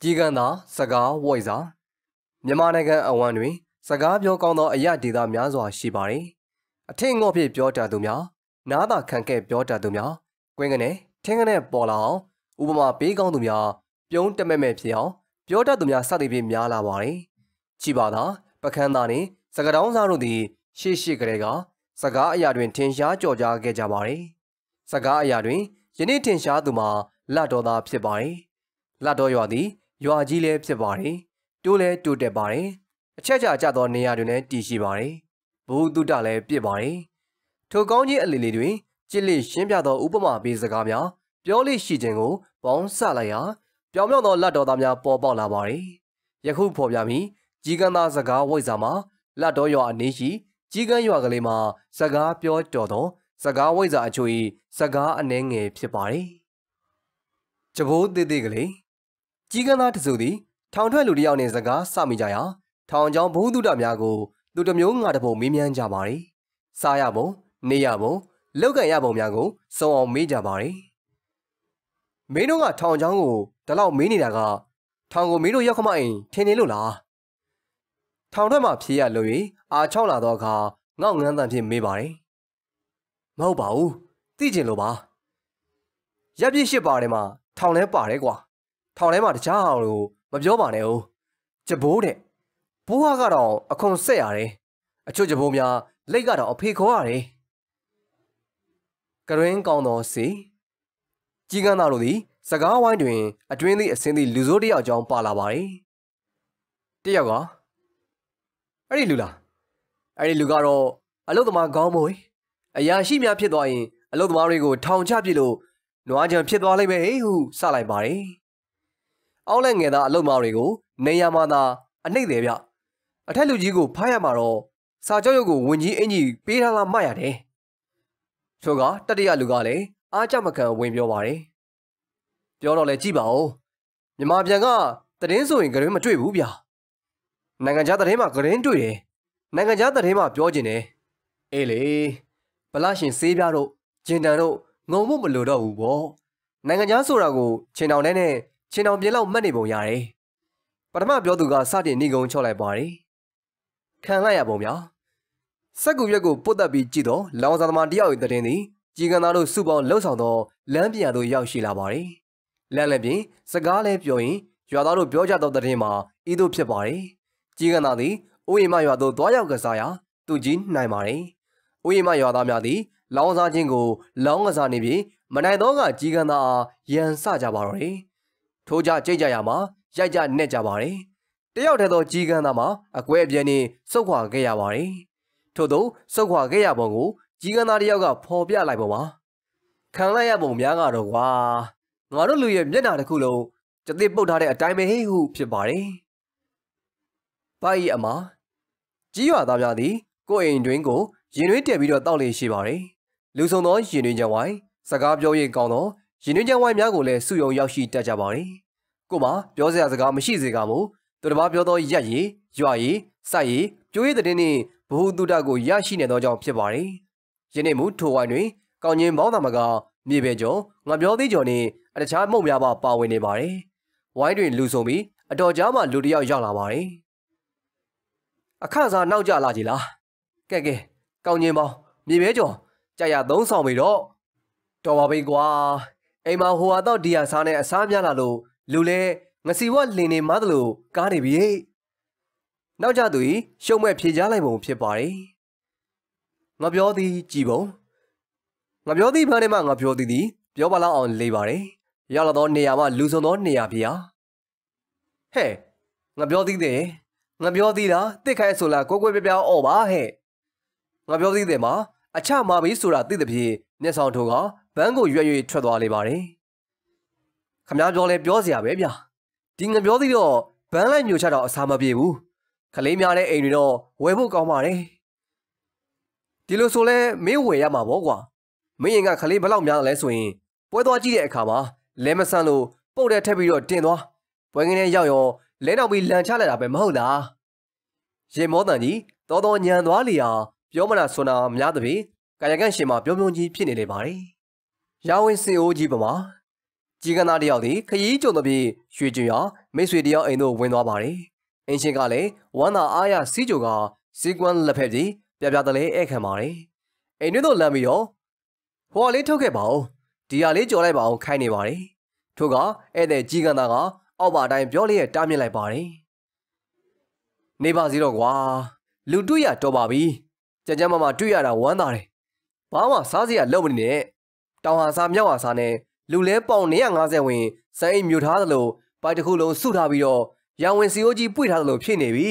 ကြီးကန်းသာစကားဝိုက်စာမြန်မာနိုင်ငံအဝန်းတွင်စကားပြောကောင်းသောအရာဒေသများစွာရှိပါသည်အထင်ငေါ့ဖြင့်ပြောတတ်သူများနားသာခံခဲ့ပြောတတ်သူများကွင်းကနေထင်းကနေပေါ်လာအောင်ဥပမာပေးကောင်းသူများပြုံးတမဲ့မဲ့ဖြစ်အောင်ပြောတတ်သူများစသည်ဖြင့်များလာပါသည်ချီပါသာပကန်းသားနှင့်စကားတောင်းစားတို့သည်ရှေ့ကလေးကစကားအရာတွင်ထင်ရှားကြော်ကြားခဲ့ကြပါသည်စကားအရာတွင်ယနေ့ထင်ရှားသူမှာလတ်တော်သားဖြစ်ပါသည်လတ်တော်ရွာသည်ရွာကြီးလည်းဖြစ်ပါတယ်တိုးလည်းတိုးတက်ပါတယ်အချက်ချာကျသောနေရာတွင်လည်းတည်ရှိပါတယ်ဘုဟုတုတလည်းပြစ်ပါတယ်ထိုကောင်းကြီးအလီလီတွင်ကြစ်လိရှင်းပြသောဥပမာပေးစကားများပြောလိရှိခြင်းကိုပေါင်းစလိုက်ရာပြောင်မြောက်သောလက်တော်သားများပေါ်ပေါက်လာပါတယ်ယခုဖော်ပြမည်ကြီးကန်းသားစကားဝိဇ္ဇာမှာလက်တော်ရွာအနည်းရှိကြီးကန်းရွာကလေးမှာစကားပြောတော်သောစကားဝိဇ္ဇာအချို့၏စကားအနှဲငယ်ဖြစ်ပါတယ်ကြဘိုးသေးသေးကလေးကြီးကန်းသားတစုသည်ထောင်ထွက်လူတစ်ယောက်နှင့်စကားစမိကြရာထောင်ကျောင်းဘုဟုတုတများကိုသူတစ်မျိုးငါတစ်ပုံမေးမြန်းကြပါသည်စားရပုံနေရပုံလောက်ကန်ရပုံများကိုစုံအောင်မေးကြပါသည်မင်းတို့ကထောင်ကျောင်းကိုဒီလောက်မေးနေတာကထောင်ကိုမင်းတို့ရောက်ခမအိမ်ထင်နေလို့လားထောင်ထွက်မှဖြေရလို့၍အာချောက်လာတော့အခါငေါ့ငန်းတန်ဖြင့်မေးပါတယ်မဟုတ်ပါဘူးသိကျင်လို့ပါရပ်ပြစ်ရှိပါတယ်မှာထောင်လဲပါတယ်ကွာထောင်ထဲမှာတခြားအောင်လို့မပြောပါနဲ့ဦးကြဘိုးတဲ့ဘိုးကတော့အခွန်ဆက်ရတယ်အချို့ကြဘိုးများလက်ကတော့အဖေခေါ်ရတယ်ကရွင်းကောင်းသောစီကြီးကန်းသားတို့သည်စကားဝိုင်းတွင်အတွင်းသည့်အစင်းသည့်လူစိုးတစ်ယောက်ကြောင်းပါလာပါတယ်တစ်ယောက်ကအဲ့ဒီလူလားအဲ့ဒီလူကတော့အလုသမားကောင်းမွေအရာရှိများဖြစ်သွားရင်အလုသမားတွေကိုထောင်ချပစ်လို့နွားကြံဖြစ်သွားလိမ့်မယ်ဟုစလိုက်ပါတယ်အောက်လက်ငယ်သားအလုသမားတွေကိုနေရာမှာသာအနှိမ့်တယ်ဗျအထက်လူကြီးကိုဖားရမှာတော့စာကြောရုပ်ကိုဝင်ကြီးအင်ကြီးပေးထားလားမှတ်ရတယ်ချို့ကတတိယလူကလည်းအားကြမခံဝင်ပြောပါတယ်ပြောတော့လဲကြည့်ပါဦးမြန်မာပြန်ကသတင်းဆိုရင်ဂရင်းမတွေ့ဘူးဗျနိုင်ငံခြားသတင်းမှာဂရင်းတွေ့တယ်နိုင်ငံခြားသတင်းမှာပြောကျင်တယ်အေးလေဗလာရှင်စေးပြတို့ဂျင်တန်တို့ငုံမှုမလို့တော့ဘူးပေါ့နိုင်ငံခြားဆိုတာကိုချင်းတောင်နဲ့ချင်းတောင်ပြင်းလောက်မှတ်နေပုံရတယ်ပထမပြောသူကစတင်နေကုံချော့လိုက်ပါတယ်ခံလိုက်ရပုံဗျာစက်ကူရွက်ကိုပုတ်တက်ပြီးကြည့်တော့လောင်စာသမားတယောက်ရဲ့တည်င်းသည်ကြီးကန်းသားတို့စုပေါင်းလှုပ်ဆောင်သောလမ်းပြန်သို့ရောက်ရှိလာပါတယ်လမ်းလည်းပြင်စကားလည်းပြောရင်ရွာသားတို့ပြောကြသောတည်င်းမှာဤသို့ဖြစ်ပါတယ်ကြီးကန်းသားသည်ဥယျာဉ်မရွာသို့သွားရောက်ကစားရာသူကြီးနိုင်ပါတယ်ဥယျာဉ်မရွာသားများသည်လောင်စာချင်းကိုလောင်းကစားနေပြီးမနိုင်သောကကြီးကန်းသားအားရန်စကြပါတော့တယ်ထိုးကြကြိတ်ကြရမှာရိုက်ကြနဲ့ကြပါတယ်တယောက်တည်းသောကြီးကန်းသားမှာအကွဲအပြဲနှင့်စုတ်ခွာခဲ့ရပါတယ်ထို့သောစုတ်ခွာခဲ့ရပုံကိုကြီးကန်းသားတယောက်ကဖော်ပြလိုက်ပုံပါခံလိုက်ရပုံများကတော့ကွာငါတို့လူရဲ့မျက်နှာတစ်ခုလုံးကြတိပုတ်ထားတဲ့အတိုင်းပဲဟေ့ဟုဖြစ်ပါတယ်ဘာဤအမကြီးရွာသားများသည်ကိုယ်အိမ်တွင်ကိုရင်တွင်းတက်ပြီးတော့တောက်လေရှိပါတယ်လူဆုံသောရင်တွင်းချဝိုင်းစကားပြောရေးကောင်းသောရင်တွင်းချဝိုင်းများကိုလည်းစုယုံရောက်ရှိတတ်ကြပါတယ်ကိုမပြောစရာစကားမရှိစေကမူသူတစ်ပါးပြောသောရက်ရည်ရွာရည်စိုက်ရည်ပြိုးရည်တဲ့နှင့်ဘ ഹു တုတကိုရရှိနေသောကြောင့်ဖြစ်ပါတယ်ယနေ့မူထိုဝိုင်းတွင်ကောင်းချင်းပေါင်းသမကမြေပဲကျော်ငါပြောသေးကျော်နှင့်တခြားမှုန့်များပါဝင်နေပါတယ်ဝိုင်းတွင်လူဆုံပြီးအတော်ကြားမှလူတစ်ယောက်ရောက်လာပါတယ်အခါစားနောက်ကျလာကြည်လားကဲကောင်းချင်းပေါင်းမြေပဲကျော်ကြာရသုံးဆောင်ပြီတော့တော်ပါပြီကွာအိမ်မှာဟိုဟာတော့ဒီဟာစားနဲ့အစားများလာလို့လူလဲငစီဝတ်လင်းနေမှသလိုကားနေပြီနောက်ကြသူရှုံမဲ့ဖြေချလိုက်ပုံဖြစ်ပါတယ်ငါပြောသည်ကြည်ပုံငါပြောသည်ဘာနဲ့မှငါပြောသည်ပြောပါလောက်အောင်လေးပါတယ်ရောက်လာသောနေရာမှာလူဆုံသောနေရာပြာဟဲ့ငါပြောသည်တဲ့ငါပြောသည်လားတစ်ခိုင်းဆိုလားကွဲပြားအော်ပါဟဲ့ငါပြောသည်တဲ့မှာအချမှာပြီဆိုတာသိတဲ့ဖြင့်မျက်ဆောင်ထိုးကဘန်းကိုရွက်ရွက်ထွက်သွားလေပါတယ်ခမများပြောလဲပြောစရာပဲဗျာဒီငါပြောသည်တော့ဘန်းလိုက်မျိုးချတော့အစာမပြေဘူးခလေးများတဲ့အိမ်တွေတော့ဝယ်ဖို့ကောင်းပါတယ်ဒီလိုဆိုလဲမင်းဝယ်ရမှာပေါ့ကွာမင်းရင်ကခလေးဘလောက်များလဲဆိုရင်ပွဲသွားကြည့်တဲ့အခါမှာလဲမဆန်းလို့ပုတ်တဲ့ထက်ပြီးတော့တင်သွားပွဲကင်းထဲရောက်ရောလဲနောက်ပြီးလန်ချလိုက်တာပဲမဟုတ်လားရေမောတန်ကြီးတော်ညံသွားလျာပြောမလားဆွနာများသဖြင့်ကာယကန့်ရှင်မှာပြုံးကြီးဖြစ်နေလေပါတယ်ရာဝင်စင်အိုးကြီးပမာကြီးကန်းသားတယောက်သည်ခရီးကြုံသဖြင့်ရွှေကျွရာမိတ်ဆွေတယောက်အိမ်သို့ဝင်သွားပါတယ်။အင်းရှင်ကလည်းဝမ်းသာအားရစီးကြိုကစီကွန်းလက်ဖက်ကြီးပြပြတလဲဧည့်ခံပါတယ်။အိမ်တွင်သို့လမ်းပြီးတော့ဟိုလေးထုတ်ခဲ့ပါဦး။ဒီဟာလေးကြော်လိုက်ပါအောင်ခိုင်းနေပါတယ်။ထို့ကဧည့်သည်ကြီးကန်းသားကအောက်ပါတိုင်းပြောလျက်တားမြစ်လိုက်ပါတယ်။နေပါစီတော့ကွာလူတွေ့ရတော့ပါပြီ။ကြကြမမတွေ့ရတာဝမ်းသာတယ်။ဘာမှစားစရာလုပ်မနေနဲ့။တောင်ဟာစားမြောက်ဟာစားနဲ့လူလဲပေါင်150ဝင်စံအိမ်မြူထားသလိုပိုက်တစ်ခုလုံးစုထားပြီးတော့ရောင်ဝင်စီအိုးကြီးပွေထားသလိုဖြစ်နေပြီ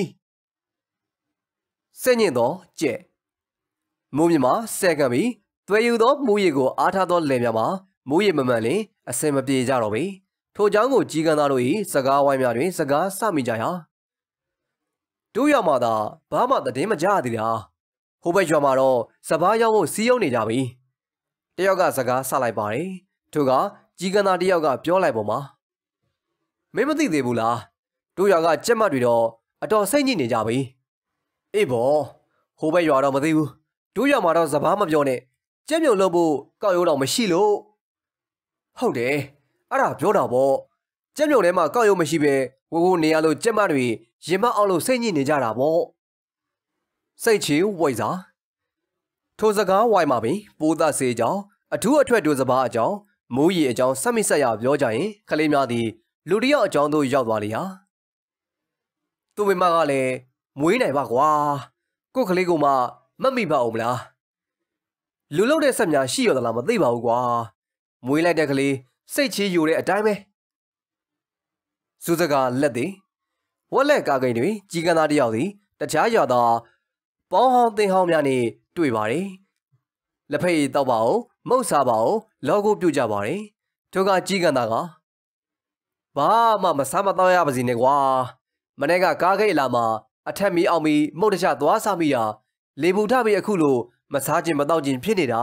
။စက်ညင်သောကြက်မိုးမြမှာဆဲကံပြီးသွဲယူသောမူရည်ကိုအားထားသောလယ်များမှာမူရည်မမှန်လင်အစင်မပြေကြတော့ပေထို့ကြောင့်ကိုကြီးကန်းသားတို့၏စကားဝိုင်းများတွင်စကားဆမိကြရာတို့ရမှာသာဘာမှတည်င်းမကြသေးတာဟိုဘက်ရွာမှာတော့စပားရောက်ဖို့စီးရုံနေကြပြီတယောက်ကစကားဆလိုက်ပါတယ်ထို့ကကြီးကန်းသားတယောက်ကပြောလိုက်ပေါ်မှာမင်းမသိသေးဘူးလားတို့ရွာကကြက်မတ်တွေတော့အတော်စိတ်ညစ်နေကြပြီအေးဘောဟိုဘက်ရွာတော့မသိဘူးတို့ရွာမှာတော့စပားမပြောနဲ့ကြက်မြုံလို့ဖို့ကောက်ရိုးတော့မရှိလို့ဟုတ်တယ်အဲ့ဒါပြောတာပေါ့ကြက်မြုံထဲမှာကောက်ရိုးမရှိပဲဝိုးနေရလို့ကြက်မတွေရင်မအောင်လို့စိတ်ညစ်နေကြတာပေါ့စိတ်ချီဝိုက်စားထိုစကားဝိုင်မှာပင်ပိုးသားစေးကြောင်းအထူးအထွတ်တို့စပားအကြောင်းမိုးရီအကြောင်းဆက်မိဆက်ရပြောကြရင်ခလေးများသည်လူတယောက်အကြောင်းတို့ရောက်သွားလေဟာသူ့မိမကလည်းမွေးနိုင်ပါကွာကို့ကလေးကမှမတ်မိပါအောင်မလားလူလုံးတဲ့ဆက်များရှိရသလားမသိပါဘူးကွာမွေးလိုက်တဲ့ကလေးစိတ်ချီယူတဲ့အတိုင်းပဲစူးစကားလက်သည်ဝက်လက်ကားကိန်းတွင်ကြီးကန်းသားတယောက်သည်တခြားရွာသားပေါင်းဟောင်းသင်းဟောင်းများနှင့်တွေ့ပါတယ်လက်ဖက်ရည်တောက်ပါအောင်မုတ်စားပါအောင်လောကိုပြုတ်ကြပါတယ်ထိုကကြီးကန်းသားကဘာမှမစားမတော့ရပါစီနဲ့ကွာမနေ့ကကားကိတ်လာမှာအထက်မီအောင်မီမုတ်တခြားသွားစားမိရာလေပူထပြီးအခုလိုမစားခြင်းမတော့ခြင်းဖြစ်နေတာ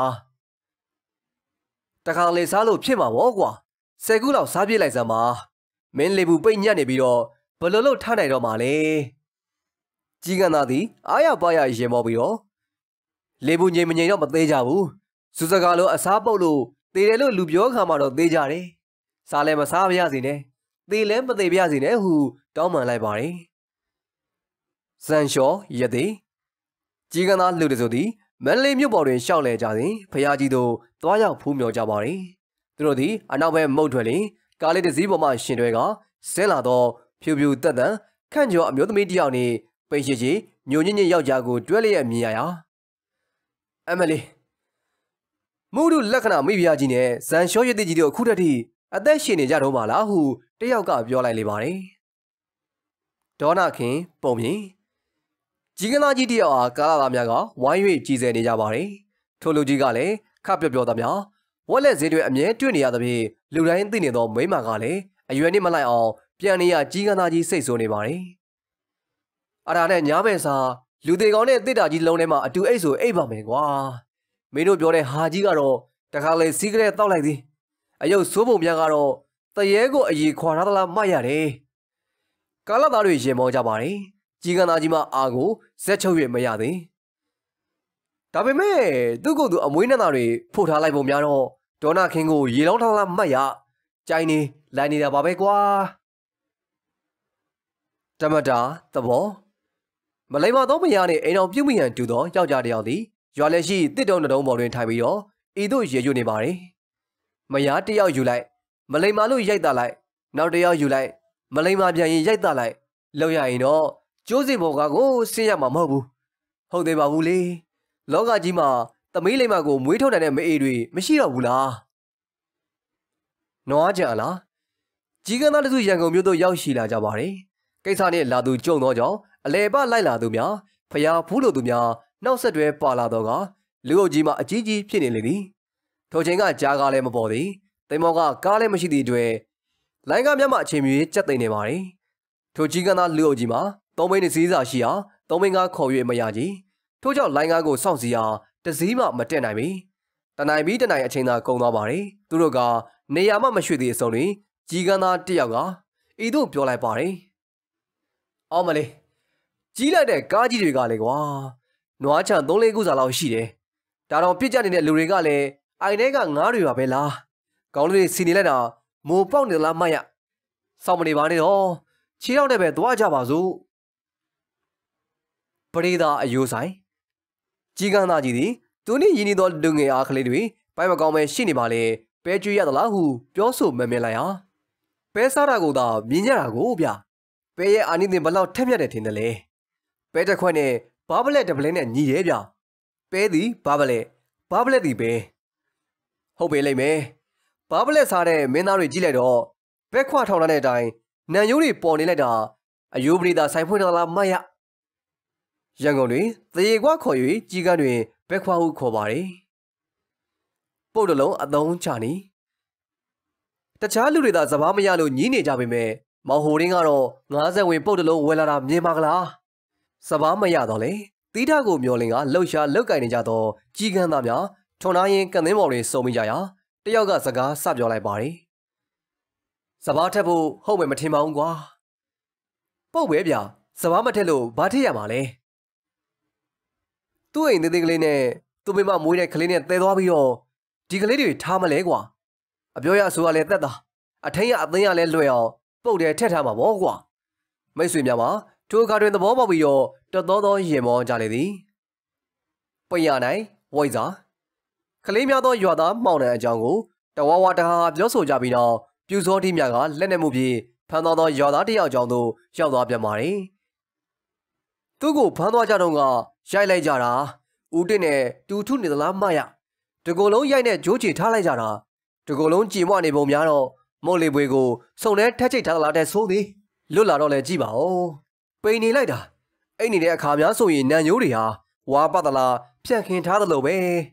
တခါလေစားလို့ဖြစ်မှာပေါ့ကွာ10ခုလောက်စားပြစ်လိုက်စမ်းပါမင်းလေပူပိတ်ညက်နေပြီးတော့ဘယ်လိုလုပ်ထားနိုင်တော့မှာလဲကြီးကန်းသားသည်အားရပါရရင်မောပြီးတော့လေပူငိမ်မငိမ်တော့မသေးကြဘူးစူစကားလိုအစားပုတ်လို့သေတယ်လို့လူပြောခါမှတော့သေကြတယ်စားလည်းမစားပါရစေနဲ့သေလည်းမသေပါရစေနဲ့ဟုတောင်းပန်လိုက်ပါတယ်ဇန်လျှောရသည်ကြီးကန်းသားလူတစုသည်မန္တလေးမြို့ပေါ်တွင်ရှောက်လဲကြစဉ်ဖရာကြီးတို့သွားရောက်ဖူးမြော်ကြပါတယ်သူတို့သည်အနောက်ဘက်မုတ်ထွက်လင်ကားလေးတစ်စီးပေါ်မှရှင်တွဲကဆင်းလာသောဖြူဖြူတက်တန်ခန့်ကျော်အမျိုးသမီးတယောက်နှင့်ပိန်ရှိရှိညိုညင်းညင်းယောက်ျားကိုတွဲလျက်မြင်ရရာအမလီမူတို့လက္ခဏာမိဖုရားကြီးနဲ့ဇန်လျှောရသည်ကြီးတို့အခုတည်းအသက်ရှင်နေကြတော့မှလားဟုတယောက်ကပြောလိုက်လေပါတယ်ဒေါနာခင်ပုံမြင်ကြီးကန်းသားကြီးတယောက်အားကာလာသားများကဝိုင်း၍ကြည်စဲနေကြပါတယ်ထိုလူကြီးကလည်းခပ်ပြောသားများဝက်လက်ဈေးတွေအမြဲတွေ့နေရသဖြင့်လူတိုင်းသိနေသောမိမကလည်းအရွယ်နှင့်မလိုက်အောင်ပြန်နေရကြီးကန်းသားကြီးစိတ်ဆိုးနေပါတယ်အရာနဲ့ညားမဲ့စားလူသေးကောင်းနဲ့တစ်တာကြီးလုံးထဲမှာအတူအိတ်ဆိုအိတ်ပါမယ်ကွာမင်းတို့ပြောတဲ့ဟာကြီးကတော့တခါလေစီးကလေးတောက်လိုက်သည်အယုတ်ဆိုးပုံများကတော့တရေကိုအည်ခွာထားသလားမှတ်ရတယ်ကာလသားတွေရင်မောကြပါတယ်ကြီးကန်းသားကြီးမှအာကိုဇက်ချုပ်၍မရသေးဒါပေမဲ့သူ့ကိုယ်သူအမွေးနှံသားတွေဖို့ထားလိုက်ပုံများတော့ဒေါနာခင်ကိုရေလောင်းထားလားမှတ်ရကြိုင်းနေလိုက်နေတာပါပဲကွာတမတာသဘောမလိမ္မာသောမယားနှင့်အိမ်တော်ပြုတ်မိရန်တူသောယောက်ျားတစ်ယောက်သည်ရွာလက်ရှိတစ်တုံးတုံးပေါ်တွင်ထိုင်ပြီးတော့ဤသို့ရေရွနေပါတယ်မယားတစ်ယောက်ယူလိုက်မလိမ္မာလို့ရိုက်တာလိုက်နောက်တစ်ယောက်ယူလိုက်မလိမ္မာပြန်ရင်ရိုက်တာလိုက်လောက်ရရင်တော့ကျိုးစင်ဘော်ကားကိုဆင်းရမှာမဟုတ်ဘူးဟုတ်သေးပါဘူးလေလောကကြီးမှာသမီးလိမ္မာကိုမွေးထုတ်နိုင်တဲ့မအေးတွေမရှိတော့ဘူးလားနွားကြလားကြီးကန်းသားတစုရန်ကုန်မြို့သို့ရောက်ရှိလာကြပါတယ်ကိစ္စနဲ့လာသူကြုံသောကြောင့်အလေပလိုက်လာသူများဖျားဖူးလိုသူများနောက်ဆက်တွဲပါလာတော့ကလူအုပ်ကြီးမှအကြီးကြီးဖြစ်နေလေသည်ထိုချိန်ကကြားကားလည်းမပေါ်သည်တိမ်မောကကားလည်းမရှိသည့်အတွက်လိုင်းကားများမှအချိန်မီကြက်သိမ့်နေပါတယ်ထိုကြီးကန်းသားလူအုပ်ကြီးမှာသုံးဘိန်းတစ်စီးစာရှိရာသုံးဘိန်းကားခေါ်၍မရကြီးထို့ကြောင့်လိုင်းကားကိုစောင့်စီရာတစ်စီးမှမတက်နိုင်ပေတနိုင်ပြီးတနိုင်အချိန်သာကုန်သွားပါတယ်သူတို့ကနေရာမှမရွှေ့သေးအစုံတွင်ကြီးကန်းသားတစ်ယောက်ကဤသို့ပြောလိုက်ပါတယ်အော်မလေးကြီးလိုက်တဲ့ကားကြီးတွေကလည်းကွာနွားချံ3-4ခုစာလောက်ရှိတယ်ဒါတော့ပြစ်ကြနေတဲ့လူတွေကလည်းအိုင်ထဲကငားတွေပါပဲလားကောင်းလေးစီနေလိုက်တာမိုးပေါက်နေလားမရစောင့်မနေပါနဲ့တော့ခြေတော့နဲ့ပဲသွားကြပါစို့ပရိသာအယိုးဆိုင်ကြီးကန်းသားကြီးသည်သူနှင့်ရင်းနှီးသောလူငယ်အားကလေးတွေပိုင်မကောင်းပဲရှိနေပါလေပဲကျွေးရသလားဟုပြောဆိုမမြင်လိုက်ဟာပဲစားတာကိုသာမြင်ကြတာကိုဗျပဲရဲ့အာနိသင်ဘလောက်ထက်မြက်တယ်ထင်တယ်လေပဲတစ်ခွက်နဲ့ဘာပလက်တပလဲနဲ့ညီရဲဗျပဲသည်ဘာပလက်သည်ပဲဟုတ်ပေလိမ့်မယ်ဘာပလက်စားတဲ့မင်းသားတွေကြီးလိုက်တော့ဘက်ခွထောင်လာတဲ့အတိုင်းနံရိုးတွေပေါ်နေလိုက်တာအယိုးပရိသာဆိုင်ဖွင့်တော်လားမရရန်ကုန်တွင်သေကွာခေါ်၍ကြီးကန်းတွင်ဘက်ခွဟုခေါ်ပါတယ်ပုတ်တလုံးအသုံးချနီတခြားလူတွေသာစဘာမရလို့ညည်းနေကြပေမဲ့မောင်ဟိုရင်းကတော့90ဝင်ပုတ်တလုံးဝယ်လာတာမြင်ပါကလားစဘာမရတော့လေတီးထကိုမျောလင်ကလှုပ်ရှားလောက်ကင်နေကြတော့ကြီးကန်းသားများထွန်သားရင်ကန်သင်းပေါ်တွင်စုံမိကြရာတယောက်ကစကားစပြောလိုက်ပါတယ်စဘာထက်ဖို့ဟုတ်မယ်မထင်ပါဘူးကွာပုတ်ပဲဗျစဘာမထက်လို့ဘာထည့်ရမှာလဲသူ့အိမ်သေးသေးကလေးနဲ့သူ့မိမမွေးတဲ့ကလေးနဲ့တဲသွားပြီးတော့ဒီကလေးတွေထားမလဲကွာအပြောရဆိုရလဲတက်တာအထင်းရအသိရလဲလွယ်အောင်ပုတ်တယ်ထက်ထားမှာပေါ့ကွာမိတ်ဆွေများမှာထိုအခါတွင်သဘောပေါက်ပြီးတော့တတော်တော်ရင်မောကြလေသည်ပညာနိုင်ဝိဇ္ဇာကလေးများသောရွာသားမှောင်တဲ့အကြောင်းကိုတဝါဝါတဟာပြောဆိုကြပြီးတော့ပြူစောတိများကလက်နက်မှုဖြင့်ဖမ်းသွားသောရွာသားတယောက်အကြောင်းသို့ရောက်သွားပြန်ပါတယ်သူ့ကိုဖမ်းသွားကြတော့ကရိုက်လိုက်ကြတာဦးတစ်နဲ့တူထုနေသလားမရတကူလုံးရိုက်နဲ့ဂျိုးချီထားလိုက်ကြတာတကူလုံးကြည်မွနေပုံများတော့မို့လေပွေကိုစုံနဲ့ထက်ချိတ်ထားသလားတဲ့ဆိုးသည်လွတ်လာတော့လဲကြည့်ပါဦးပိန်နေလိုက်တာအဲ့နေတဲ့အခါများဆိုရင်နံရိုးတွေဟာဝါပတ်သလားဖြန့်ခင်ထားသလိုပဲ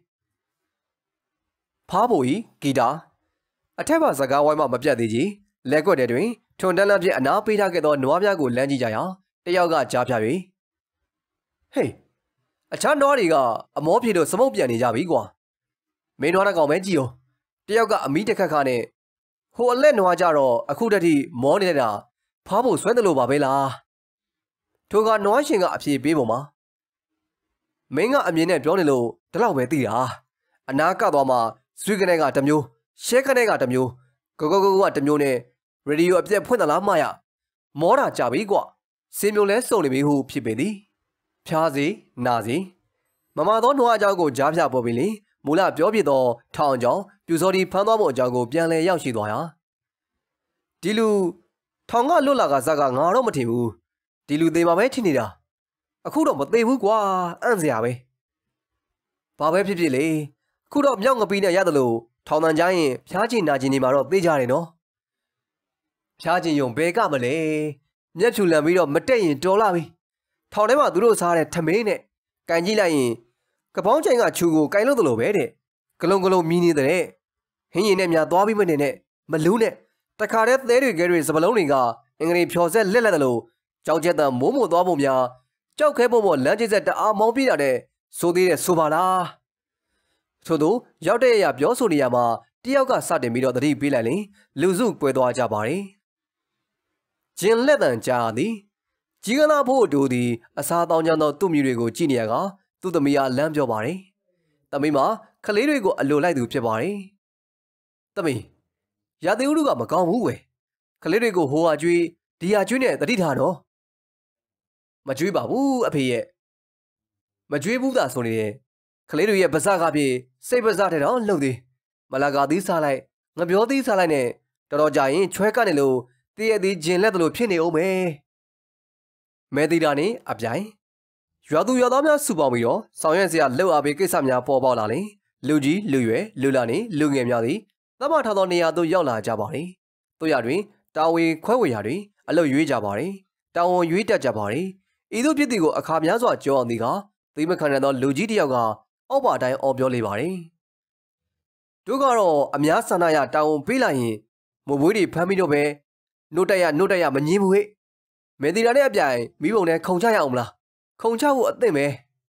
ဖားဖို့ဤဂီတာအထက်ပါစကားဝိုင်းမှမပြတ်သေးကြီးလက်ကွက်တဲ့တွင်ထွန်တန်းလန်းဖြင့်အနာပေးထားခဲ့သောနွားပြားကိုလမ်းကြည့်ကြရာတယောက်ကကြားပြ၍ဟေးအခြားနွားတွေကအမောပြေလို့စမုတ်ပြန်နေကြပြီကွာမင်းနွားတစ်ကောင်ပဲကြည့်အောင်တယောက်ကအမီးတစ်ခတ်ခါနဲ့ဟိုအလက်နွားကြတော့အခုတည်းမောနေတာဖားဖို့ဆွဲတယ်လို့ပါပဲလားထိုကနွားရှင်ကအဖြေပေးပုံမှာမင်းကအမြင်နဲ့ပြောနေလို့ဒီလောက်ပဲသိတာအနာကသွားမှဇွေကနေကတစ်မျိုးရှဲကနေကတစ်မျိုးကိုကတစ်မျိုးနဲ့ရေဒီယိုအပြက်ဖွင့်သလားမရမောတာကြပြီကွစင်မျိုးလဲစုံနေပြီဟုဖြစ်ပေသည်ဖျားစီနာစီမမသောနွားအကြောင်းကိုကြားပြပေါ်ပြီလေမူလပြောပြသောထောင်ကြောင်ပြူစော်ဒီဖမ်းသွားဖို့အကြောင်းကိုပြန်လဲရောက်ရှိသွားရာဒီလူထောင်ကလွတ်လာကဇက်ကငါတော့မထင်ဘူးဒီလူသေးပါပဲထင်နေတာအခုတော့မသေးဘူးကွာအံ့စရာပဲဘာပဲဖြစ်ဖြစ်လေအခုတော့မြောက်ငပီးနဲ့ရတယ်လို့ထောင်တန်ကြရင်ဖျားချင်နာချင်နေမှာတော့သိကြတယ်နော်ဖျားချင်ယုံဘဲကမလဲမျက်ဖြူလန်ပြီးတော့မတက်ရင်တော်လာပြီထောင်ထဲမှာသူတို့စားတဲ့ထမင်းနဲ့ကန်ကြည့်လိုက်ရင်ကပောင်းချိန်ကချူကိုကန်လို့တယ်လို့ပဲတဲ့ကလုံးမီးနေတဲ့ဟင်းရင်နဲ့များသွားပြီးမနေနဲ့မလူးနဲ့တခါတည်းသဲတွေကဲတွေစပလုံးတွေကအင်္ဂလိပ်ဖြော်ဆက်လက်တယ်လို့ကြောက်ချက်တန်မိုးမို့သွားပုံများကြောက်ခဲပုံပေါ်လမ်းကျဆက်တအားမောင်းပြတာတဲ့ဆိုသေးတယ်ဆိုပါလားထို့သူရောက်တဲ့ရပြောဆိုနေရမှာတယောက်ကစတင်ပြီးတော့သတိပေးလိုက်ရင်လူစုကွဲသွားကြပါတယ်ဂျင်လက်တန်ကြားသည်ကြီးကလာဖို့တို့သည်အစားတောင်းကြသောသူ့မိတွေကိုကြည့်နေရကသူ့သမီးကလမ်းပြောပါတယ်သမီးမကလေးတွေကိုအလိုလိုက်သူဖြစ်ပါတယ်သမီးရာသီဥတုကမကောင်းဘူးကွယ်ကလေးတွေကိုဟိုဟာကျွေးဒီဟာကျွေးနဲ့တတိထားတော့မကျွေးပါဘူးအဖေရဲ့မကျွေးဘူးသာဆိုနေတယ်ကလေးတွေရဲ့ပါးစပ်ကပြေစိတ်ပါးစပ်တဲ့တော့လှုပ်သေးမလာကာသီးစားလိုက်ငပြောသီးစားလိုက်နဲ့တော်တော်ကြာရင်ချွဲကနေလို့တည့်ရသည်ဂျင်လက်တယ်လို့ဖြစ်နေအောင်ပဲမဲသီတာနေအပြိုင်ရွာသူရွာသားများစုပေါင်းပြီးတော့ဆောင်ရွက်စရာလှုပ်အားပေးကိစ္စများပေါ်ပေါက်လာလေလူကြီးလူရွယ်လူလာနေလူငယ်များသည်သတ်မှတ်ထားသောနေရာသို့ရောက်လာကြပါသည်တို့ရတွင်တာဝေခွဲဝေရာတွင်အလုတ်ရွေးကြပါသည်တာဝန်ရွေးတက်ကြပါသည်ဤသို့ဖြစ်သည်ကိုအခါများစွာကြောအောင်သည်ကသိမခံရသောလူကြီးတစ်ယောက်ကအောက်ပါတိုင်းအော်ပြောလေပါသည်တို့ကတော့အများဆန္ဒရတာဝန်ပေးလိုက်ရင်မွေးတွေဖမ်းပြီးတော့ပဲနှုတ်တက်ရမငင်းဘူးဟဲ့မေတီတာနဲ့အပြိုင်မိဘုံနဲ့ခုံချရအောင်မလားခုံချဖို့အသင့်ပဲ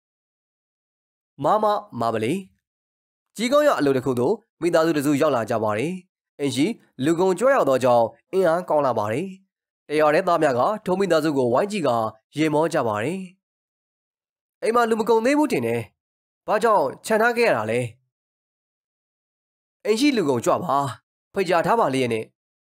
မပလီကြီးကောင်းရအလုပ်တစ်ခုသို့မိသားစုတစုရောက်လာကြပါတယ်အင်းရှိလူကုန်ကြွရောက်သောကြောင့်အင်းအားကောင်းလာပါတယ်တရားတဲ့သားများကထုံးမိသားစုကိုဝိုင်းကြည့်ကရေမောကြပါတယ်အိမ်မှာလူမကုန်သေးဘူးတင်တယ်ဘာကြောင့်ခြံထားခဲ့ရတာလဲအင်းရှိလူကုန်ကြွပါဖိတ်ကြားထားပါလေနဲ့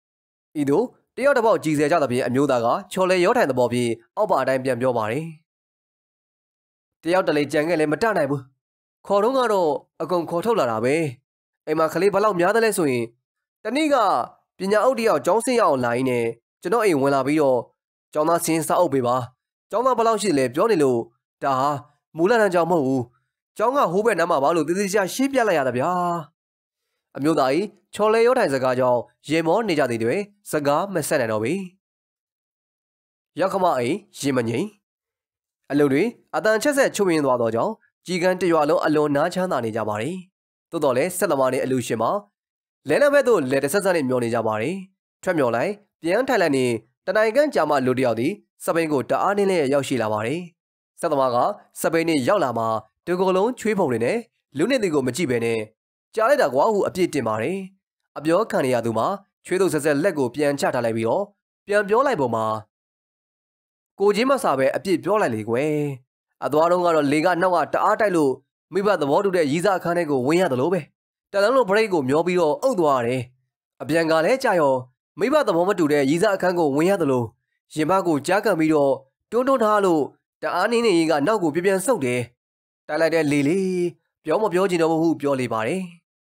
ဤသို့တယောက်တစ်ပေါက်ကြည်စဲကြသဖြင့်အမျိုးသားကချော်လေရောထိုင်သဘောဖြင့်အောက်ပါအတိုင်းပြန်ပြောပါတယ်တယောက်တလေကြံခဲ့လည်းမတတ်နိုင်ဘူးခေါ်တော့ကတော့အကုန်ခေါ်ထုတ်လာတာပဲအိမ်မှာကလေးဘလောက်များတယ်လဲဆိုရင်တနေ့ကပညာအုပ်တယောက်ကျောင်းဆင်းရအောင်လာရင်းနဲ့ကျွန်တော်အိမ်ဝင်လာပြီးတော့ကျောင်းသားဆင်းစာအုပ်ပေးပါကျောင်းသားဘလောက်ရှိလဲပြောနေလို့ဒါဟာမူလတန်းကျောင်းမဟုတ်ဘူးကျောင်းကဟိုးဘက်နားမှာပါလို့တည်တည်ချာရှင်းပြလိုက်ရတာဗျာအမျိုးသားကြီးချော်လေရောထိုင်စကားကြောင့်ရေမောနေကြသည်တွေစကားမဆက်နိုင်တော့ပြီရောက်ခမအိမ်ရင်မငိမ့်အလုပ်တွေအတန်ချက်ဆက်ချုပ်ရင်းသွားတော့ကြောင့်ကြီးကန်းတရွာလုံးအလွန်နားချမ်းသာနေကြပါတယ်သို့တော်လည်းဆက်သမားနဲ့အလူရှင်မှာလဲလံဘက်သို့လက်တဆက်ဆက်နဲ့မျောနေကြပါတယ်ထွက်မျောလိုက်ပြန်ထိုင်လိုက်နေတနိုင်ကန်ကြာမှလူတယောက်သည်စပိန်ကိုတအားနှင်းလေးရောက်ရှိလာပါတယ်ဆက်သမားကစပိန်နဲ့ရောက်လာမှဒီကိုယ်လုံးချွေးပုံတွေနဲ့လူနဲ့တွေကိုမကြည့်ပဲနဲ့ကြားလိုက်တာကွာဟုအပြစ်တင်ပါတယ်အပြောခံရသူမှာချွေးသူဆက်ဆက်လက်ကိုပြန်ချထားလိုက်ပြီးတော့ပြန်ပြောလိုက်ပုံမှာကိုချင်းမစာပဲအပြစ်ပြောလိုက်လေကွယ်အသွားတော့ကတော့လေကနောက်ကတအားတိုက်လို့မိဘသဘောတူတဲ့ရီးစားအခန်းထဲကိုဝင်ရတယ်လို့ပဲတလန်းလုံးဘရိတ်ကိုမျောပြီးတော့အုပ်သွားရတယ်အပြန်ကလည်းကြာရောမိဘသဘောမတူတဲ့ရီးစားအခန်းကိုဝင်ရတယ်လို့ရင်ဘကိုကြားကန်ပြီးတော့တွန်းထားလို့တအားနေနေကြီးကနောက်ကိုပြန်ဆုပ်တယ်တိုက်လိုက်တဲ့လေလေပြောမပြောချင်တော့ဘူးပြောလေပါတယ်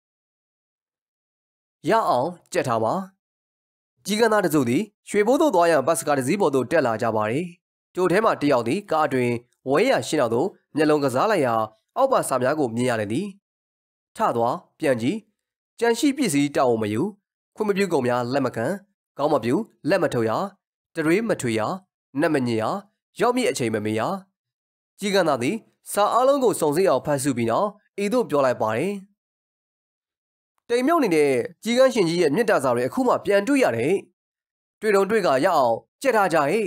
ရအောင်ကြက်ထားပါကြီးကန်းသားတစုသည်ရွှေဘိုးသို့သွားရန်ဘတ်စကားတစ်စီးပေါ်သို့တက်လာကြပါတယ်ကျိုထဲမှတယောက်သည်ကားအတွင်ဝဲရရှင်းတော့သို့မျက်လုံးကစားလိုက်ရာအောက်ပါစာများကိုမြင်ရလေသည်ထသွားပြန်ကြည့်ကြံရှိပစ္စည်းတောင်းမယူခွင့်မပြုကုန်များလက်မခံကောင်းမပြုလက်မထုတ်ရတရွေးမထွေရနက်မညင်ရရောက်မြင့်အချိန်မမေးရကြီးကန်းသားသည်စာအားလုံးကိုစုံစည်းအောင်ဖတ်စုပြီးတော့ဤသို့ပြောလိုက်ပါတယ်တိမ်မြုပ်နေတဲ့ကြီးကန်းရှင်ကြီးရဲ့မြင့်တာစာတွေအခုမှပြန်တွေ့ရတယ်တွေ့တော့တွေ့ကရအောင်ကြက်ထားကြဟဲ့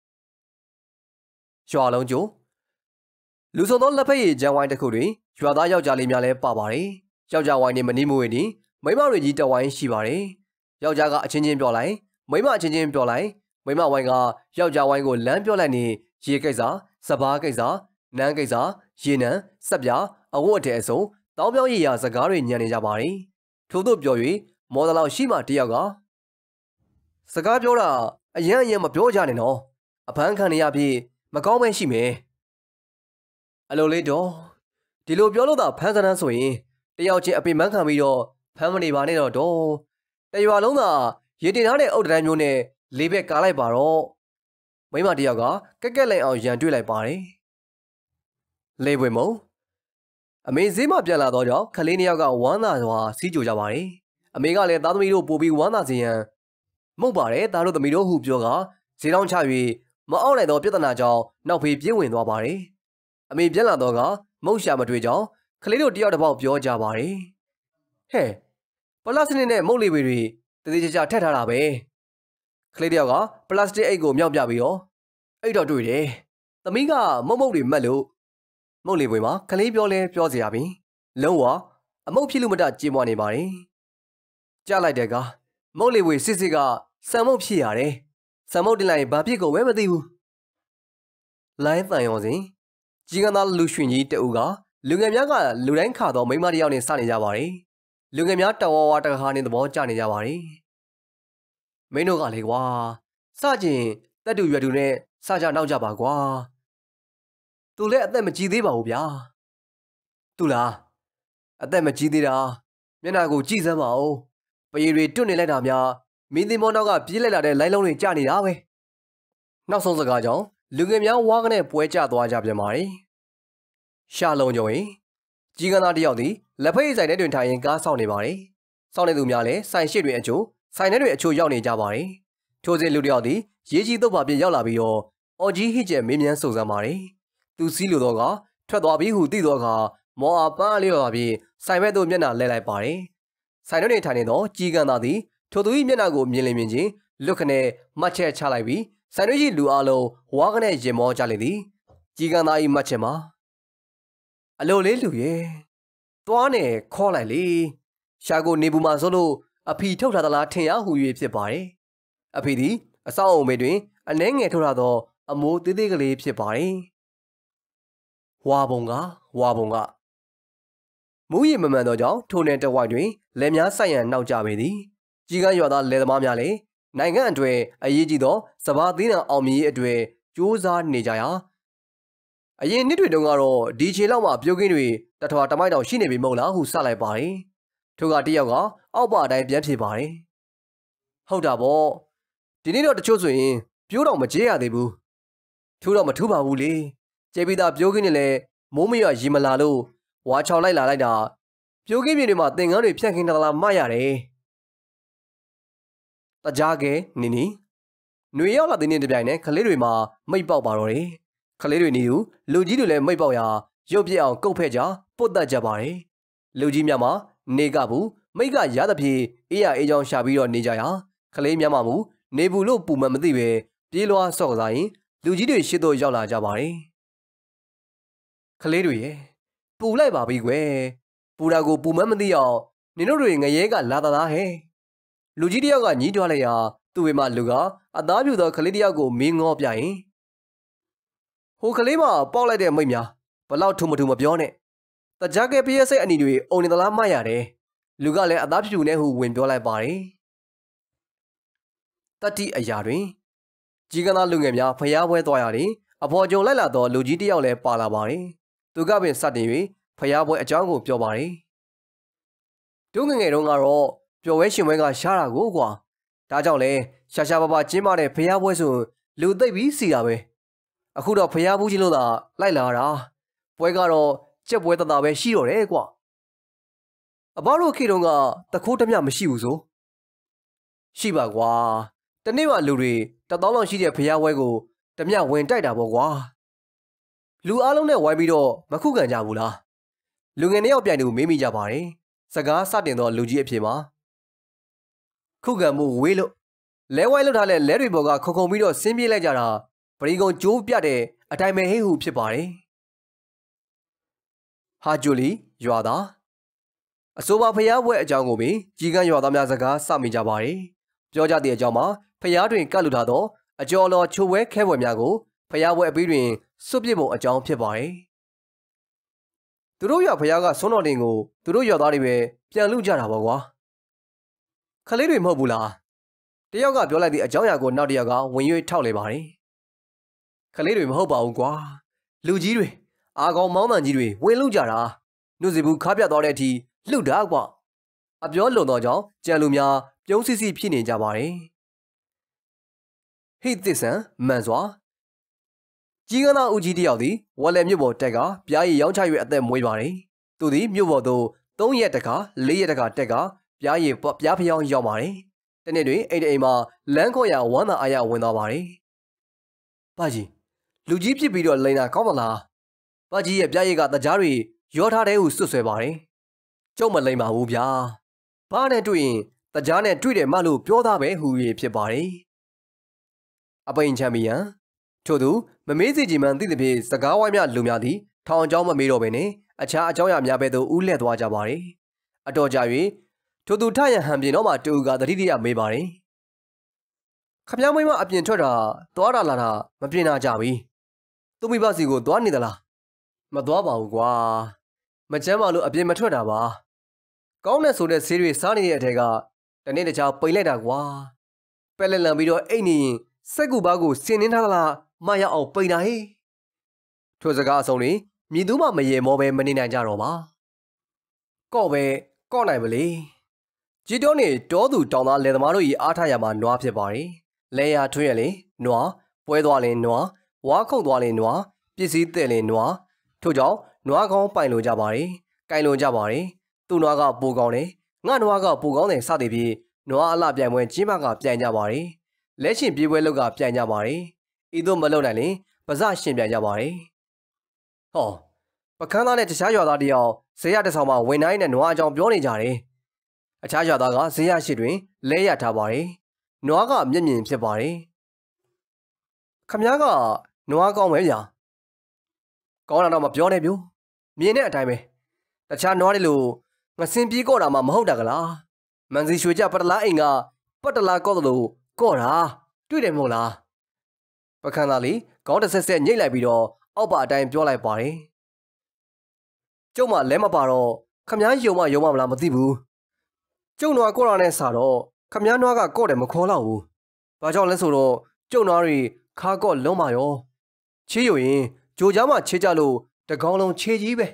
ရွာလုံးကျိုးလူစုံသောလက်ဖက်ရည်ဂျန်ဝိုင်းတစ်ခုတွင်ရွာသားယောက်ျားလေးများလည်းပါပါတယ်ယောက်ျားဝိုင်းနဲ့မနီးမဝေးသည်မိန်းမတွေကြီးတဝိုင်းရှိပါတယ်ယောက်ျားကအချင်းချင်းပြောလိုက်မိန်းမအချင်းချင်းပြောလိုက်မိန်းမဝိုင်းကယောက်ျားဝိုင်းကိုလမ်းပြောလိုက်နေရေကိစ္စစပားကိစ္စနန်းကိစ္စရေနံစက်ပြအဝတ်အထည်အစုံတောင်းပြောရည်ရာစကားတွေညံနေကြပါတယ်ထို့သို့ပြော၍မော်ဒလောက်ရှိမှတယောက်ကစကားပြောတာအရန်မပြောကြနဲ့နော်အဖမ်းခံရပြီမကောင်းမဲရှိမယ်အလိုလေးတော့ဒီလိုပြောလို့သာဖမ်းစမ်းဆိုရင်တယောက်ချင်းအပင်ပန်းခံပြီးတော့ဖမ်းမနေပါနဲ့တော့တရွာလုံးသာရေတင်ထားတဲ့အုတ်တန်းမျိုးနဲ့လေးဘက်ကားလိုက်ပါတော့မိမတယောက်ကကက်ကက်လိုက်အောင်ရန်တွေ့လိုက်ပါတယ်လေပွေမုံအမေဈေးမှပြန်လာတော့ကြောင့်ခလေးနှစ်ယောက်ကဝမ်းသာစွာစီးကြိုကြပါတယ်အမေကလည်းသားသမီးတို့ပို့ပြီးဝမ်းသာစေရန်မှုတ်ပါတယ်သားတို့သမီးတို့ဟုပြောကဈေးတောင်းချ၍မအောင်နိုင်သောပြဿနာကြောင့်နောက်ဖေးပြင်းဝင်သွားပါတယ်အမေပြန်လာတော့ကမုတ်ရှာမတွေ့ကြောင်းခလေးတို့တယောက်တစ်ပေါက်ပြောကြပါတယ်ဟဲ့ပလတ်စတစ်နဲ့မုတ်လေးတွေတည်တည်ချာထက်ထားတာပဲခလေးတယောက်ကပလတ်စတစ်အိတ်ကိုမြောက်ပြပြီးတော့အဲ့တော့တွေ့တယ်သမီးကမုတ်တွေမက်လို့မုတ်လေးပွေမှာခလေးပြောလဲပြောစရာပြီလုံးဝအမုတ်ဖြစ်လို့မတကြေမွားနေပါတယ်ကြားလိုက်တဲ့ကမုတ်လေးပွေစစ်စစ်ကစံမုတ်ဖြစ်ရတယ်စံမုတ်တင်လိုက်ဘာဖြစ်ကုန်ဝဲမသိဘူးလိုင်းတန်ရောစဉ်ကြီးကန်းသားလူရွှင်ကြီးတအူကလူငယ်များကလူတိုင်းခါတော့မိမတယောက်နဲ့စနေကြပါတယ်လူငယ်များတဝဝတခါနဲ့သဘောကျနေကြပါတယ်မင်းတို့ကလေကွာစကျင်တက်တူရွယ်တူနဲ့စကြနောက်ကြပါကွာသူလည်းအသက်မကြီးသေးပါဘူးဗျာသူလားအသက်မကြီးသေးတာမျက်နှာကိုကြည့်စမ်းပါဦးပရေတွေတွတ်နေလိုက်တာများမင်းသင်မောနောက်ကပြေးလိုက်လာတဲ့လိုင်းလုံးတွေကျနေတာပဲနောက်ဆုံးစကားကြောင့်လူငယ်များဝါးကနေပွဲကျသွားကြပြန်ပါတယ်ရှာလုံးကျော်ရင်ကြီးကန်းသားတယောက်သည်လက်ဖက်ရည်ဆိုင်ထဲတွင်ထိုင်ရင်ကားဆောက်နေပါတယ်ဆောက်နေသူများလည်းဆိုင်ရှိတွင်အချို့ဆိုင်ထဲတွင်အချို့ရောက်နေကြပါတယ်ထိုစဉ်လူတယောက်သည်ရေးကြီးတုပ်ပါပြင်ရောက်လာပြီးတော့အော်ကြီးဟစ်ကျဲမင်းမြန်းစုံစမ်းပါတယ်သူစီးလို့တော့ကထွက်သွားပြီးဟုသိတော့ကမော်အားပန်းလျော်ပါပြီးဆိုင်ဘက်သို့မျက်နှာလဲလိုက်ပါတယ်ဆိုင်ထဲတွင်ထိုင်နေသောကြီးကန်းသားသည်ထိုသူ၏မျက်နှာကိုမြင်လင်မြင်ချင်းလွတ်ခနဲ့မှတ်ချက်ချလိုက်ပြီးဆိုင်ရွှေလူအလုံးဝါးကနေရင်မောကြလေသည်ကြီးကန်းသား၏မှတ်ချက်မှာအလိုလေးလူရဲ့သွားနေခေါ်လိုက်လေရှာကိုနေပူမှာဆိုလို့အဖီထုတ်ထားသလားထင်ရဟူ၍ဖြစ်ပါတယ်အဖီသည်အဆောက်အုံမေတွင်အနှဲငယ်ထုတ်ထားသောအမိုးသေးသေးကလေးဖြစ်ပါတယ်ဝါပုံကမူးရီမမှန်သောကြောင့်ထိုနယ်တဝိုက်တွင်လက်များဆိုင်ရန်နောက်ကျပေသည်ကြီးကန်းရွာသားလယ်သမားများလည်းနိုင်ငံအတွက်အရေးကြီးသောစဘာသီးနှံအောင်မြင်ရေးအတွက်ကြိုးစားနေကြရာအရင်နှစ်တွေတုန်းကတော့ဒီခြေလောက်မှပြိုကင်းတွေတထွာတမိုက်တောင်ရှိနေပြီမဟုတ်လားဟုစလိုက်ပါတယ်ထိုကတယောက်ကအောက်ပါအတိုင်းပြန်ဖြေပါတယ်ဟုတ်တာပေါ့ဒီနေ့တော့တချို့ဆိုရင်ပြိုးတော့မကြေးရသေးဘူးထူးတော့မထူးပါဘူးလေကျေးပြီးသားပြိုကင်းနေလဲမိုးမရွရေမလာလို့ဝါချောင်လိုက်လာလိုက်တာပြိုကင်းပြင်းတွေမှာသင်္ကန်းတွေဖြန့်ခင်းတာလားမှတ်ရတယ်တကြားကဲနီနီຫນွေရောက်လာတဲ့နေ့တစ်ပြိုင်နက်ကလေးတွေမှာမိတ်ပေါက်ပါတော့တယ်ကလေးတွေနေယူလူကြီးတွေလည်းမိတ်ပေါက်ရာရုပ်ပြက်အောင်ကုတ်ဖက်ကြပုတ်တက်ကြပါတယ်လူကြီးများမှာနေကဘူးမိတ်ကရသဖြင့်အေးရအေးချောင်းရှာပြီးတော့နေကြရာကလေးများမှာမူနေဘူးလို့ပူမှမသိပဲပြေးလွှားဆော့ကစားရင်လူကြီးတွေရှေ့သို့ရောက်လာကြပါတယ်ကလေးတွေရဲ့ပူလိုက်ပါပြီကွယ်ပူတာကိုပူမှမသိအောင်နင်တို့တွေငရဲကလာတာဟဲ့လူကြီးတယောက်ကညီးတွားလိုက်ရာသူ့ဝေမလူကအသားပြူသောကလေးတယောက်ကိုမင်းငေါပြရင်ဟိုကလေးမပေါက်လိုက်တဲ့မိတ်များဘလောက်ထူမထူမပြောနဲ့တကြားကဲပြည့်စိတ်အနီတွေအုံနေသလားမှတ်ရတယ်လူကလည်းအသားဖြူနဲ့ဟုဝင်ပြောလိုက်ပါတယ်တတိအရာတွင်ကြီးကနာလူငယ်များဖျားပွဲသွားရတယ်အဖော်ကြုံလိုက်လာသောလူကြီးတယောက်လည်းပါလာပါတယ်သူကပင်စတင်၍ဖျားပွဲအကြောင်းကိုပြောပါတယ်တို့ငငယ်တုန်းကတော့ပျော်ဝဲရှင်ပွဲကရှားတာကိုကွာဒါကြောင့်လဲရှာရှာပါပါကျင်းပတဲ့ဖျားပွဲဆိုလူသိပ်ပြီးစီတာပဲအခုတော့ဖျားဘူးကြီးလို့သာလိုက်လာတာပွဲကတော့ကြက်ပွဲတတာပဲရှိတော့တယ်ကွာအဘတို့ခေတုန်းကတခိုးတမျှမရှိဘူးဆိုရှိပါကွာတနေ့မှလူတွေ1000လောက်ရှိတဲ့ဖျားပွဲကိုတမျှဝင်တိုက်တာပေါ့ကွာလူအားလုံးနဲ့ဝိုင်းပြီးတော့မခုခံကြဘူးလားလူငယ်နှစ်ယောက်ပြိုင်တူမေးမိကြပါတယ်စကားစတင်သောလူကြီးအဖြစ်မှာခုခံမှုဝေးလို့လဲဝိုင်းလောက်ထားတဲ့လဲတွေပေါ်ကခုံပြီးတော့ဆင်းပြေးလိုက်ကြတာပရိကုံကျိုးပြတဲ့အတိုင်းပဲဟိဟုဖြစ်ပါတယ်ဟာဂျူလီရွာသားအဆိုပါဖျားပွဲအကြောင်းကိုပင်ကြီးကန်းရွာသားများစကားစမိကြပါတယ်ပြောကြတဲ့အကြောင်းမှာဖျားတွင်ကတ်လူထားသောအကျော်တော်ချိုပွဲခဲပွဲများကိုဖျားပွဲအပြီးတွင်စွတ်ပစ်ပုံအကြောင်းဖြစ်ပါတယ်သူတို့ရွာဖျားကဆွမ်းတော်တင်ကိုသူတို့ရွာသားတွေပဲပြန်လူကြတာပေါ့ကွာခလေးတွေမဟုတ်ဘူးလားတယောက်ကပြောလိုက်သည့်အကြောင်းအရာကိုနောက်တစ်ယောက်ကဝင်၍ထောက်လေပါတယ်ခလေးတွေမဟုတ်ပါဘူးကွာလူကြီးတွေအာကောင်မောင်းတန်ကြီးတွေဝင်လူကြတာနှုတ်စီဘူးခါပြတ်သွားတဲ့အထိလှုပ်တာကွာအပြောလုံတော့ကြောင့်ကြံလူများပြုံးစီစီဖြစ်နေကြပါတယ်ဟိသစ်ဆန်မှန်စွာကြီးကနာဦးကြီးတယောက်သည်ဝက်လက်မြို့ပေါ်တက်ကပြားရည်ရောင်းချ၍အသက်မွေးပါတယ်သူသည်မြို့ပေါ်သို့3ရက်တခါ4ရက်တခါတက်ကပြားရည်ပြားဖျောင်းရောက်ပါတယ်တနေ့တွင်အိမ်မှာလမ်းခေါ်ရဝမ်းသာအားရဝင်သွားပါတယ်ဘာကြီးလူကြီးဖြစ်ပြီးတော့လိန်တာကောင်းမလားဘာကြီးရဲ့ပြားရည်ကတကြားတွေရောထားတဲ့ဟုစွတ်ဆွဲပါတယ်ကျုံမလိန်ပါဘူးဗျာဘာနဲ့တွေ့ရင်တကြားနဲ့တွေ့တယ်မှလို့ပြောသားပဲဟူ၍ဖြစ်ပါတယ်အပိန်ချန်ပီယံထို့သူမမေးစီကြည်မှန်သိသဖြင့်စကားဝိုင်းများလူများသည်ထောင်အကြောင်းမမေးတော့ဘဲနဲ့အခြားအကြောင်းအရာများပဲသို့ဦးလှည့်သွားကြပါတယ်အတော်ကြာ၍ထို့သူထရန်ဟန်ပြင်တော့မှတူကသတိတရမေးပါတယ်ခမည်းမင်းမအပြင်ထွက်တာသွားတာလာတာမပြင်တာကြပြီသူမိဘစီကိုသွားနေသလားမသွားပါဘူးကွာမချမ်းပါလို့အပြင်မထွက်တာပါကောင်းတဲ့ဆိုတဲ့ဆေးတွေစားနေတဲ့အထက်ကတနေ့တခြားပိန်လိုက်တာကွာပက်လက်လန်ပြီးတော့အိတ်နေရင်စက်ကူပါကိုစင်နှင်းထားသလားမရအောင်ပိန်တာဟေးထိုစကားအဆုံးလေးမြည်သူမှမရေမောပဲမနေနိုင်ကြတော့ပါကော့ပဲကော့နိုင်မလေကြီးတော်နေတောသူတောင်သားလယ်သမားတို့၏အားထားရမှာနွားဖြစ်ပါတယ်လဲရထွင်းရလေနွားပွဲသွားလေနွားဝါခုတ်သွားလေနွားပစ္စည်းတဲ့လေနွားထို့ကြောင့်နွားကောင်းပိုင်လိုကြပါတယ်ကင်လိုကြပါတယ်သူ့နွားကပိုကောင်းတယ်ငါနွားကပိုကောင်းတယ်စသည်ဖြင့်နွားအလှပြိုင်ပွဲကျင်းပကပြိုင်ကြပါတယ်လက်ရှင်ပြေးပွဲလောက်ကပြိုင်ကြပါတယ်ဤသို့မလုပ်နိုင်ရင်ပါဇက်ရှင်ပြိုင်ကြပါတယ်ဟောပကန်းသားနဲ့တခြားရွာသားတယောက်ဇေယျတဆောင်မှာဝင်တိုင်းနဲ့နွားအကြောင်းပြောနေကြတယ်အခြားရွာသားကဇေယျရှိတွင်လဲရထားပါတယ်နွားကမျက်မြင်ဖြစ်ပါတယ်ခမည်းကနွားကောင်းပဲဗျာကောင်းတာတော့မပြောနဲ့ဗျမြင်တဲ့အတိုင်းပဲတခြားနွားတွေလို့ငစင်ပြေးကော့တာမှမဟုတ်တာကလားမန်စီရွှေကြပတလားအိမ်ကပတလားကော့တယ်လို့ကော့တာတွေ့တယ်မဟုတ်လားပကန်းသားလေးခေါင်းတစ်ဆက်ဆက်ညှိလိုက်ပြီးတော့အောက်ပါအတိုင်းပြောလိုက်ပါတယ်ကျုံမလဲမပါတော့ခမည်းယုံမမလားမသိဘူးကျုံနွားကော့တာနဲ့စာတော့ခမည်းနွားကကော့တယ်မခေါ်တော့ဘူးဘာကြောင့်လဲဆိုတော့ကျုံသားတွေခါကော့လုံးပါရောချေးယူရင်ဂျိုကြားမှာချေးကြလို့တကောင်းလုံးချေးကြီးပဲ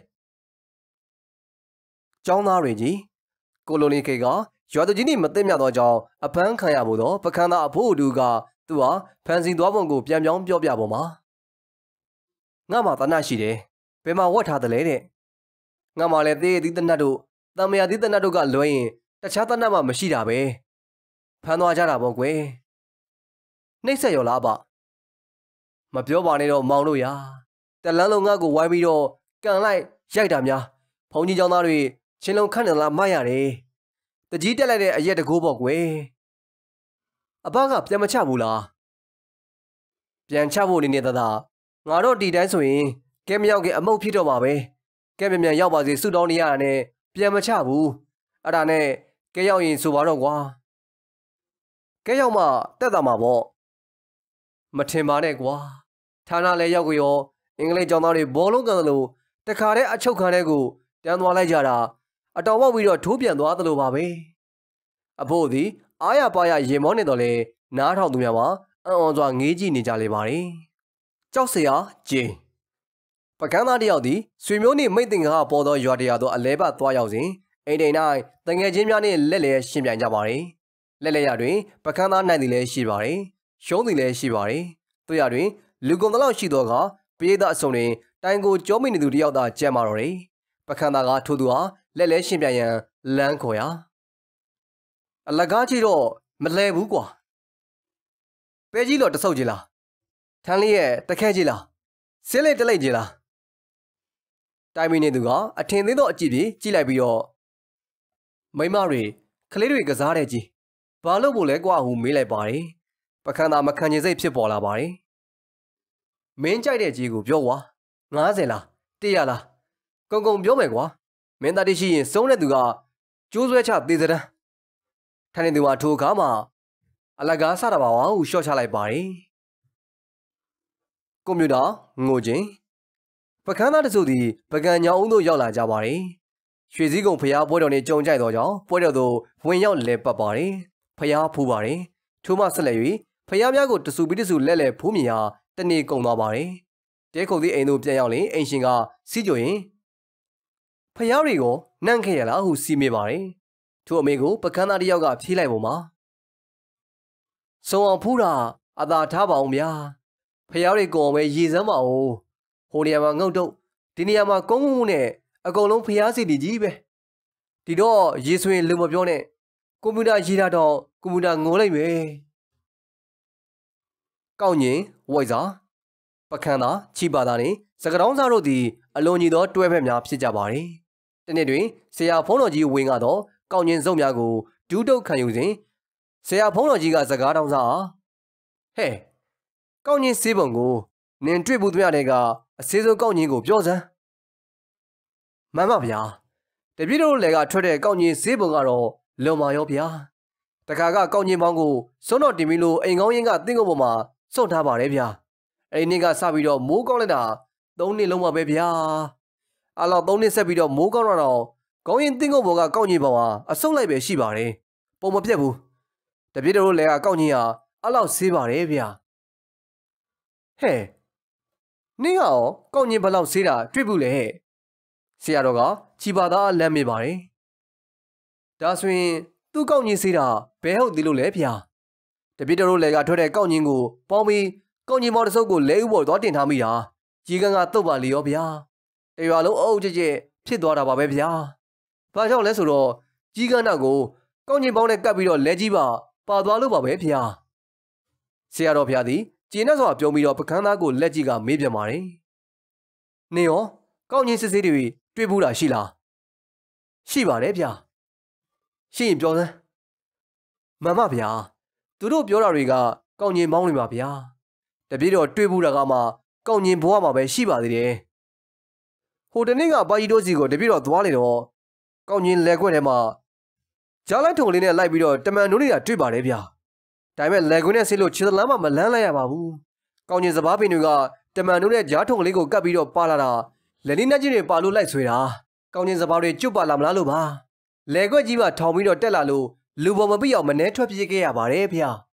ကျောင်းသားတွေကြီးကိုလိုနီခေတ်ကရွာသူကြီးနေမသိမြတော့ကြောင်းအပန်းခံရဖို့တော့ပကန်းသားအဖိုးအတူကသူဟာဖန်စီသွားပုံကိုပြန်ပြောင်းပြောပြပုံမှာငါမှတနတ်ရှိတယ်ဘယ်မှာဝတ်ထားတယ်လဲတဲ့ငါမှလည်းသေးသေးတနတ်တို့တံမယာသေးတနတ်တို့ကလွှဲရင်တခြားတနတ်မှမရှိတာပဲဖမ်းသွားကြတာပေါ့ကွယ်နှိမ့်ဆက်ရောလားဗျမပြောပါနဲ့တော့မောင်တို့ရာတလန်းလုံးငါ့ကိုဝိုင်းပြီးတော့ကန်လိုက်ရိုက်တာများဘုံကြီးကျောင်းသားတွေချင်းလုံးခန့်နေလားမရတယ်တကြီးတက်လိုက်တဲ့အရက်တကိုးပေါ့ကွယ်အဘကပြန်မချဘူးလားပြန်ချဖို့နေနေသလားငါတို့ဒီတိုင်းဆိုရင်ကဲမရောက်ခင်အမုတ်ဖြစ်တော့ပါပဲကဲမြန်မြန်ရောက်ပါစေဆူတောင်းနေရတာနဲ့ပြန်မချဘူးအဲ့ဒါနဲ့ကဲရောက်ရင်ဆိုပါတော့ကွာကဲရောက်မှတက်တာမှာပေါ့မထင်ပါနဲ့ကွာဌာနလဲရောက်ရောအင်္ဂလိပ်ကျောင်းသားတွေဘောလုံးကန်သလိုတခါတည်းအချုပ်ခံတဲ့ကိုတန်းသွားလိုက်ကြတာအတော်ပေါက်ပြီးတော့ထိုးပြန်သွားသလိုပါပဲအဖို့သည်အားရပါရရင်မောနေတော့လေနားထောင်သူများမှာအံ့ဩစွာငေးကြည့်နေကြလေပါတယ်ကြောက်စရာဂျင်းပကန်းသားတယောက်သည်ဆွေမျိုးနှင့်မိတ်တင်ကားပေါ်သောရွာတရာသို့အလဲပတ်သွားရောက်စဉ်အိမ်တိန်၌တငယ်ချင်းများနှင့်လက်လဲရှင်ပြိုင်ကြပါတယ်လက်လဲရတွင်ပကန်းသားနိုင်သည်လည်းရှိပါတယ်ရှုံးသည်လည်းရှိပါတယ်တို့ရတွင်လူကုန်တလောက်ရှိသောကပရိသတ်အစုံတွင်တိုင်ကိုကြောမိနေသူတယောက်သာကြံပါတော့တယ်ပကန်းသားကထိုသူဟာလက်လဲရှင်ပြိုင်ရန်လမ်းခေါ်ရာအလကားကြီးတော့မလဲဘူးကွာပဲကြီးတော့တဆုပ်ကြီးလားထန်းလေးရဲ့တခဲကြီးလားဆင်းလေးတလိုက်ကြီးလားတိုင်မီနေသူကအထင်သေးသောအကြည့်ပြေကြည့်လိုက်ပြီးတော့မိမတွေကလေးတွေကစားတဲ့ကြီးဘာလို့မို့လဲကွာဟူမေးလိုက်ပါတယ်ပကန်းသားမခံချင်စိတ်ဖြစ်ပေါ်လာပါတယ်မင်းကြိုက်တဲ့ကြီးကိုပြောကွာ90လား100လားကုံကုံပြောမယ်ကွာမင်းသားတရှိရင်စုံးတဲ့သူကကျိုးဆွဲချသေးစတဲ့ထိုင်နေသူကထိုအခါမှာအလကားစတာပါဝါဟုရှော့ချလိုက်ပါတယ်ကွန်ပျူတာငိုခြင်းပကန်းသားတစုသည်ပကံညောင်အုံတို့ရောက်လာကြပါတယ်ရွှေစည်းကုံဖျားပွဲတော်နဲ့ကြုံကြိုက်သောကြောင့်ပွဲတော်သို့ဝင်ရောက်လဲပတ်ပါတယ်ဖျားဖူးပါတယ်ထိုမှဆက်လက်၍ဖျားများကိုတဆူပြီးတဆူလဲလဲဖူးမြင်ဟာတနေ့ကုန်သွားပါတယ်တဲခုတ်သည့်အိမ်သို့ပြန်ရောက်လင်အိမ်ရှင်ကစီးကြရင်ဖျားတွေကိုနှံ့ခဲ့ရလားဟုစီးမိပါတယ်ထိုအမေကိုပကန်းသားတယောက်ကဖြေးလိုက်ပုံမှာစုံအောင်ဖူးတာအသာထားပါအောင်ဗျာဖျားတွေကုန်အောင်ပဲရေစမ်းပါဦးဟိုနေရာမှာငုတ်တုတ်ဒီနေရာမှာကုန်းကုန်းနဲ့အကုန်လုံးဖျားစီတီကြီးပဲဒီတော့ရေဆွေလူမပြောနဲ့ကွန်ပျူတာရေးတာတော့ကွန်ပျူတာငိုလိုက်မယ်ကောက်ညင်ဝိုက်စာပကန်းသားချီပါသားနဲ့စကတောင်းစားတို့သည်အလွန်ကြီးသောတွဲဖက်များဖြစ်ကြပါတယ်တနေ့တွင်ဆရာဖုံးတော်ကြီးဝင်ကတော့ကောက်ညင်စုံများကိုဒူးတုတ်ခံယူစဉ်ဆရာဖုံးတော်ကြီးကစကားတောင်းစားဟဲ့ကောက်ညင်စေးပုံကိုနင်တွေ့ဘူးသမျှတွေကအစေးစိုးကောက်ညင်ကိုပြောစမ်းမှန်ပါဗျာတပြည့်တို့လည်းကထွက်တဲ့ကောက်ညင်စေးပုံကတော့လွန်ပါရောဗျာတခါကကောက်ညင်ပေါင်းကိုစွန်းတော်တင်ပြီးလို့အိမ်ကောင်းရင်ကတင်းကုန်းပေါ်မှာစွန့်ထားပါတယ်ဗျာအဲ့ဒီနေ့ကစပြီးတော့မိုးကောင်းလိုက်တာ3နှစ်လုံးပါပဲဗျာအဲ့လောက်3နှစ်ဆက်ပြီးတော့မိုးကောင်းတော့ကောင်းရင်တင်းကုန်းပေါ်ကကောက်ညင်ပေါင်းဟာအဆုတ်လိုက်ပဲရှိပါတယ်ပုံမပြတ်ဘူးတပြည့်တို့လည်းကကောက်ညင်ဟာအဲ့လောက်ဆေးပါတယ်ဗျာဟဲ့နင်းကရောကောက်ညင်ဘလောက်ဆေးတာတွေ့ဘူးလေဆရာတော်ကချီပါသားလမ်းမေးပါတယ်ဒါဆိုရင်သူ့ကောက်ညင်ဆေးတာဘယ်ဟုတ်သေးလို့လဲဗျာတပြည့်တို့လည်းကထွက်တဲ့ကောက်ညင်ကိုပေါင်းပြီးကောက်ညင်ပေါင်းတစ်စုပ်ကိုလဲဥပေါ်သွားတင်ထားမိတာကြီးကန်းကတုတ်ပါလေရောဗျာတရွာလုံးအုပ်ကြဲဖြစ်သွားတာပါပဲဗျာဘာကြောင့်လဲဆိုတော့ကြီးကန်းနောက်ကိုကောက်ညင်ပေါင်းနဲ့ကပ်ပြီးတော့လဲကြီးပါသွားလို့ပါပဲဗျာဆရာတော်ဖျားသည်ကျင်းနဲ့စွာပြုံးပြီးတော့ပကန်းသားကိုလက်ကြီးကမေးပြန်ပါတယ်နင်ရောကောက်ညင်စစ်စစ်တွေတွေ့ဘူးတာရှိလားရှိပါတယ်ဗျာရှိရင်ပြောစမ်းမှန်ပါဗျာသူတို့ပြောတာတွေကကောက်ညင်မောင်းနေပါဗျာတပြည့်တော့တွေ့ဘူးတာကမှကောက်ညင်ဘဝမှာပဲရှိပါသေးတယ်ဟိုတနေ့ကပါကြီးတို့စီကိုတပြည့်တော့သွားလေတော့ကောက်ညင်လဲခွက်ထဲမှာကြားလိုက်ထုံလေးနဲ့လိုက်ပြီးတော့တမန်တို့နေတာတွေ့ပါတယ်ဗျာဒါပေမဲ့လဲခွက်နဲ့ဆေးလို့ခြေသလမ်းမှမလန်းလိုက်ရပါဘူးကောက်ညင်စပားပင်တွေကတမန်တို့ရဲ့ကြားထုံလေးကိုကပ်ပြီးတော့ပါလာတာလက်လေးနှက်ကြီးတွေပါလို့လိုက်ဆွဲတာကောက်ညင်စပားတွေကျွတ်ပါလာမလားလို့ပါလဲခွက်ကြီးမှထောင်ပြီးတော့တက်လာလို့လူပေါ်မပြည့်အောင်မနှဲထွက်ပြေးခဲ့ရပါတယ်ဗျာ